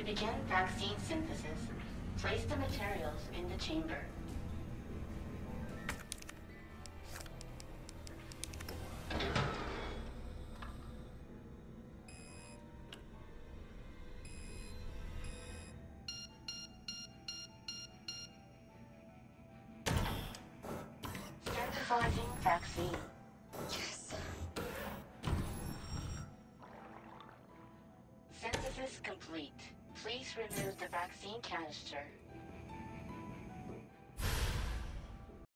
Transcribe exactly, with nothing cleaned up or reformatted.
To begin vaccine synthesis, place the materials in the chamber. Synthesizing vaccine. Yes. Synthesis complete. Please remove the vaccine canister